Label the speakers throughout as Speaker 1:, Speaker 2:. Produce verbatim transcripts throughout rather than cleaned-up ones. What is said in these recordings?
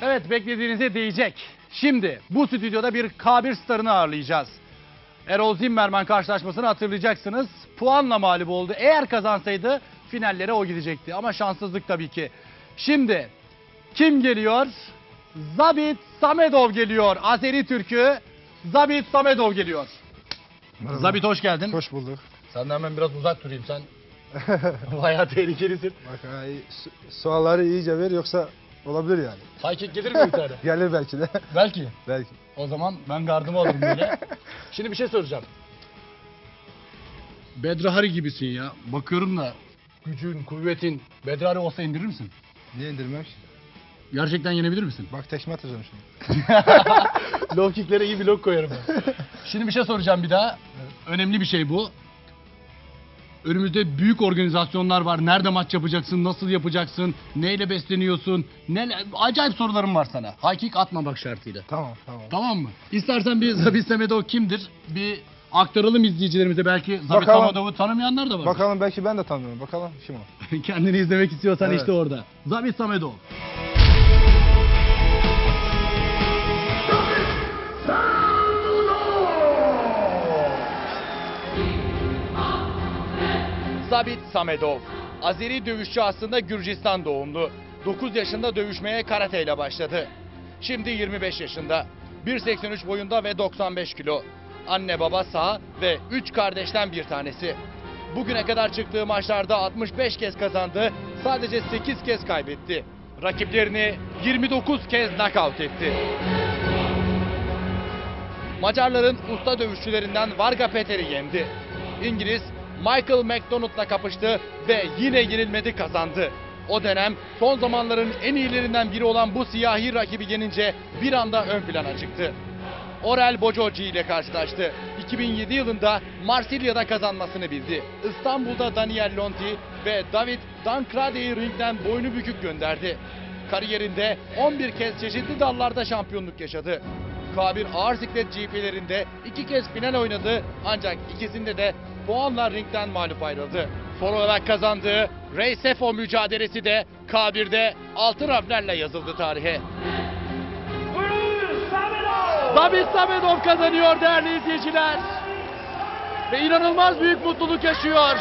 Speaker 1: Evet, beklediğinize değecek. Şimdi bu stüdyoda bir K bir starını ağırlayacağız. Erol Zimmerman karşılaşmasını hatırlayacaksınız. Puanla mağlup oldu. Eğer kazansaydı finallere o gidecekti. Ama şanssızlık tabii ki. Şimdi kim geliyor? Zabit Samedov geliyor. Azeri Türk'ü Zabit Samedov geliyor.
Speaker 2: Merhaba.
Speaker 1: Zabit hoş geldin.
Speaker 2: Hoş bulduk.
Speaker 1: Senden hemen biraz uzak durayım sen. Bayağı tehlikelisin.
Speaker 2: Bak ha, su- sualları iyice ver yoksa olabilir yani.
Speaker 1: High kick gelir mi bir tane?
Speaker 2: Gelir belki de.
Speaker 1: Belki.
Speaker 2: Belki.
Speaker 1: O zaman ben gardımı alırım böyle. Şimdi bir şey soracağım. Bedrahari gibisin ya. Bakıyorum da gücün, kuvvetin. Bedrahari olsa indirir misin?
Speaker 2: Niye indirmem?
Speaker 1: Gerçekten yenebilir misin?
Speaker 2: Bak tekme atacağım şimdi.
Speaker 1: Low kicklere iyi bir low koyarım ben. Şimdi bir şey soracağım bir daha. Önemli bir şey bu. Önümüzde büyük organizasyonlar var. Nerede maç yapacaksın, nasıl yapacaksın, neyle besleniyorsun? Ne, acayip sorularım var sana. High kick atmamak şartıyla.
Speaker 2: Tamam tamam.
Speaker 1: Tamam mı? İstersen bir Zabit Samedov kimdir? Bir aktaralım izleyicilerimize, belki Zabit
Speaker 2: Bakalım.
Speaker 1: Samedov'u tanımayanlar da var.
Speaker 2: Bakalım belki ben de tanıyorum. Bakalım kim o?
Speaker 1: Kendini izlemek istiyorsan
Speaker 2: Evet.
Speaker 1: işte orada. Zabit Samedov. Zabit Samedov. Azeri dövüşçü, aslında Gürcistan doğumlu. dokuz yaşında dövüşmeye karateyle başladı. Şimdi yirmi beş yaşında. bir seksen üç boyunda ve doksan beş kilo. Anne baba sağ ve üç kardeşten bir tanesi. Bugüne kadar çıktığı maçlarda altmış beş kez kazandı, sadece sekiz kez kaybetti. Rakiplerini yirmi dokuz kez knockout etti. Macarların usta dövüşçülerinden Varga Peter'i yendi. İngiliz Michael McDonald'la kapıştı ve yine yenilmedi, kazandı. O dönem son zamanların en iyilerinden biri olan bu siyahi rakibi yenince bir anda ön plana çıktı. Orel Bojoci ile karşılaştı. iki bin yedi yılında Marsilya'da kazanmasını bildi. İstanbul'da Daniel Lonti ve David Dancrade'yi ringden boynu bükük gönderdi. Kariyerinde on bir kez çeşitli dallarda şampiyonluk yaşadı. K bir ağır siklet G P'lerinde iki kez final oynadı, ancak ikisinde de puanla ringden mağlup ayrıldı. Son olarak kazandığı Reysefo mücadelesi de K bir'de altın harflerle yazıldı tarihe. Zabit Samedov kazanıyor değerli izleyiciler. Ve inanılmaz büyük mutluluk yaşıyor.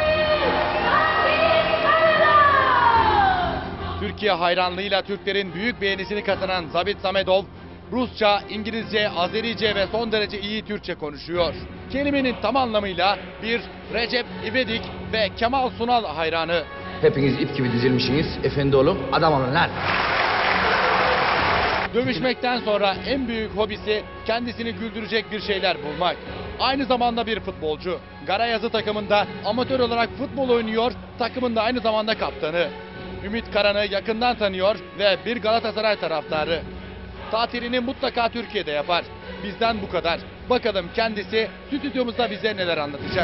Speaker 1: Türkiye hayranlığıyla Türklerin büyük beğenisini kazanan Zabit Samedov, Rusça, İngilizce, Azerice ve son derece iyi Türkçe konuşuyor. Kelimenin tam anlamıyla bir Recep İvedik ve Kemal Sunal hayranı.
Speaker 3: Hepiniz ip gibi dizilmişsiniz. Efendi olun, adam olun lan.
Speaker 1: Dövüşmekten sonra en büyük hobisi kendisini güldürecek bir şeyler bulmak. Aynı zamanda bir futbolcu. Garayazı takımında amatör olarak futbol oynuyor, takımın da aynı zamanda kaptanı. Ümit Karan'ı yakından tanıyor ve bir Galatasaray taraftarı. Tatilini mutlaka Türkiye'de yapar. Bizden bu kadar. Bakalım kendisi stüdyomuzda bize neler anlatacak.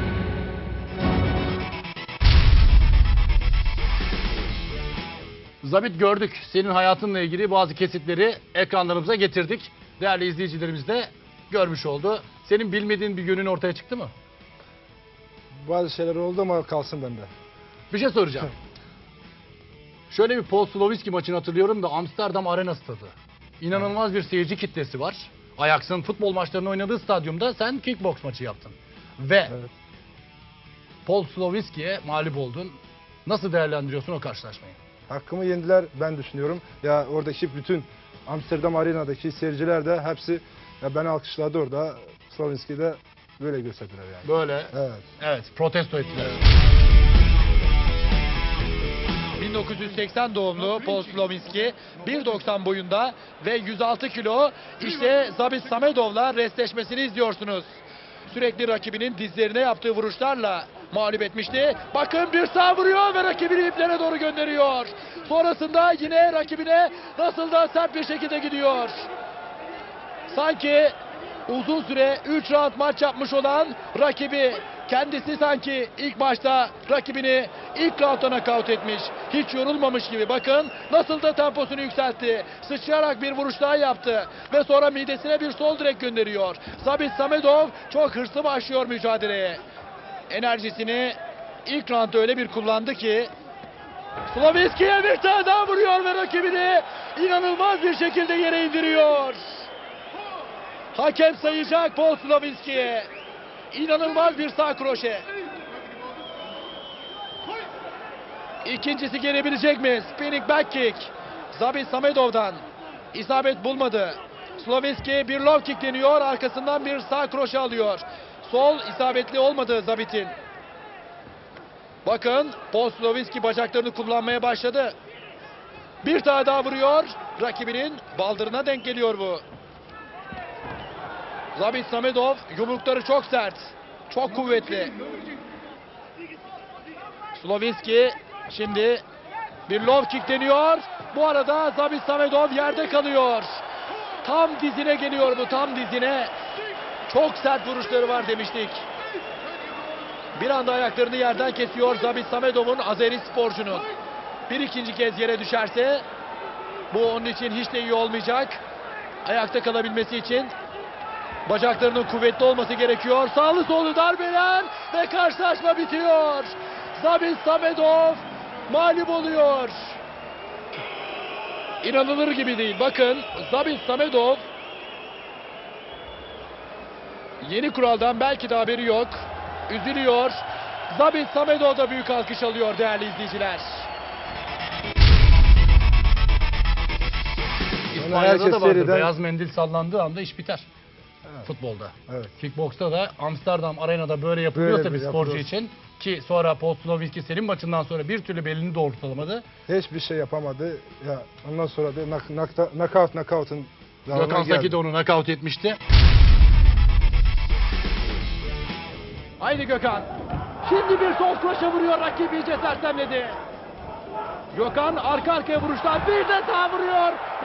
Speaker 1: Zabit, gördük. Senin hayatınla ilgili bazı kesitleri ekranlarımıza getirdik. Değerli izleyicilerimiz de görmüş oldu. Senin bilmediğin bir yönün ortaya çıktı mı?
Speaker 2: Bazı şeyler oldu ama kalsın bende.
Speaker 1: Bir şey soracağım. Şöyle bir Paul Slovinski maçını hatırlıyorum da Amsterdam Arena stadı. İnanılmaz bir seyirci kitlesi var. Ajax'ın futbol maçlarını oynadığı stadyumda sen kickbox maçı yaptın. Ve
Speaker 2: Evet.
Speaker 1: Paul Slovinski'ye mağlup oldun. Nasıl değerlendiriyorsun o karşılaşmayı?
Speaker 2: Hakkımı yendiler ben düşünüyorum. Ya oradaki bütün Amsterdam Arena'daki seyirciler de hepsi ya beni alkışladı orada. Slavinski'yi de böyle gösterdiler yani.
Speaker 1: Böyle,
Speaker 2: Evet.
Speaker 1: evet, protesto ettiler. bin dokuz yüz seksen doğumlu Paul Slovinski, bir doksan boyunda ve yüz altı kilo. İşte Zabit Samedov'la restleşmesini izliyorsunuz. Sürekli rakibinin dizlerine yaptığı vuruşlarla mağlup etmişti. Bakın, bir sağ vuruyor ve rakibini iplere doğru gönderiyor. Sonrasında yine rakibine nasıl da sert bir şekilde gidiyor. Sanki uzun süre üç round maç yapmış olan rakibi, kendisi sanki ilk başta rakibini ilk roundda knockout etmiş. Hiç yorulmamış gibi. Bakın nasıl da temposunu yükseltti. Sıçrayarak bir vuruş daha yaptı. Ve sonra midesine bir sol direkt gönderiyor. Zabit Samedov çok hırslı başlıyor mücadeleye. Enerjisini ilk roundda öyle bir kullandı ki Slovenski'ye bir tane daha vuruyor ve rakibini inanılmaz bir şekilde yere indiriyor. Hakem sayacak Paul Slovenski'ye. İnanılmaz bir sağ kroşe. İkincisi gelebilecek mi? Spinning back kick. Zabit Samedov'dan. İsabet bulmadı. Slovenski bir low kick deniyor. Arkasından bir sağ kroşe alıyor. Sol isabetli olmadı Zabit'in. Bakın Paul Slovenski bacaklarını kullanmaya başladı. Bir tane daha vuruyor. Rakibinin baldırına denk geliyor bu. Zabit Samedov yumrukları çok sert. Çok kuvvetli. Slovenski şimdi bir low kick deniyor. Bu arada Zabit Samedov yerde kalıyor. Tam dizine geliyor bu, tam dizine. Çok sert vuruşları var demiştik. Bir anda ayaklarını yerden kesiyor Zabit Samedov'un, Azeri sporcunun. Bir ikinci kez yere düşerse bu onun için hiç de iyi olmayacak. Ayakta kalabilmesi için bacaklarının kuvvetli olması gerekiyor. Sağlı sollu darbeler ve karşılaşma bitiyor. Zabit Samedov mağlup oluyor. İnanılır gibi değil. Bakın Zabit Samedov yeni kuraldan belki de haberi yok. Üzülüyor. Zabit Samedov da büyük alkış alıyor değerli izleyiciler. İspanya'da
Speaker 2: herkes
Speaker 1: da vardır.
Speaker 2: seriden-
Speaker 1: Beyaz mendil sallandığı anda iş biter. Futbolda.
Speaker 2: Evet.
Speaker 1: Kickboksta da Amsterdam Arena'da böyle yapılıyorsa
Speaker 2: Böyle
Speaker 1: bir
Speaker 2: bir
Speaker 1: sporcu
Speaker 2: yapılıyor.
Speaker 1: için, ki sonra Paul Slovenski senin maçından sonra bir türlü belini doğrultamadı.
Speaker 2: Hiçbir şey yapamadı. Ya ondan sonra da nak, nakta, knockout knockout'un devamına
Speaker 1: Gökhan Saki
Speaker 2: geldi.
Speaker 1: de onu nakavt etmişti. Haydi Gökhan. Şimdi bir sol kroşe vuruyor, rakibi iyice sersemledi. Gökhan arka arkaya vuruşlar, bir de sağ vuruyor.